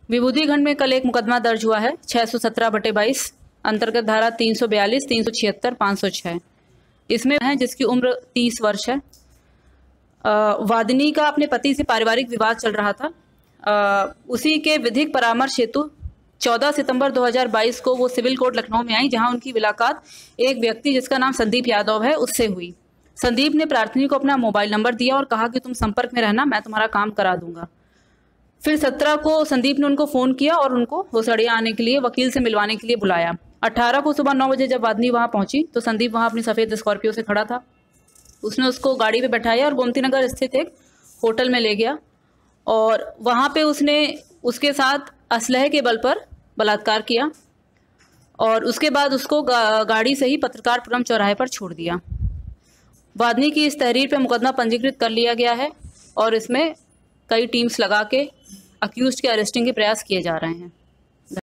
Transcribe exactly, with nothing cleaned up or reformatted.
विभूतिखंड में कल एक मुकदमा दर्ज हुआ है छः सौ सत्रह बटे बाईस अंतर्गत धारा तीन सौ बयालीस, तीन सौ छिहत्तर, पाँच सौ छः। इसमें है जिसकी उम्र तीस वर्ष है। वादिनी का अपने पति से पारिवारिक विवाद चल रहा था। आ, उसी के विधिक परामर्श हेतु चौदह सितंबर दो हज़ार बाईस को वो सिविल कोर्ट लखनऊ में आई, जहां उनकी मुलाकात एक व्यक्ति जिसका नाम संदीप यादव है उससे हुई। संदीप ने प्रार्थनी को अपना मोबाइल नंबर दिया और कहा कि तुम संपर्क में रहना, मैं तुम्हारा काम करा दूंगा। फिर सत्रह को संदीप ने उनको फ़ोन किया और उनको होसड़िया आने के लिए, वकील से मिलवाने के लिए बुलाया। अठारह को सुबह नौ बजे जब वादिनी वहाँ पहुंची तो संदीप वहाँ अपनी सफ़ेद स्कॉर्पियो से खड़ा था। उसने उसको गाड़ी पे बैठाया और गोमती नगर स्थित एक होटल में ले गया और वहाँ पे उसने उसके साथ असलहे के बल पर बलात्कार किया और उसके बाद उसको गा, गाड़ी से ही पत्रकारपुरम चौराहे पर छोड़ दिया। वादिनी की इस तहरीर पे मुकदमा पंजीकृत कर लिया गया है और इसमें कई टीम्स लगा के अक्यूज्ड के अरेस्टिंग के प्रयास किए जा रहे हैं।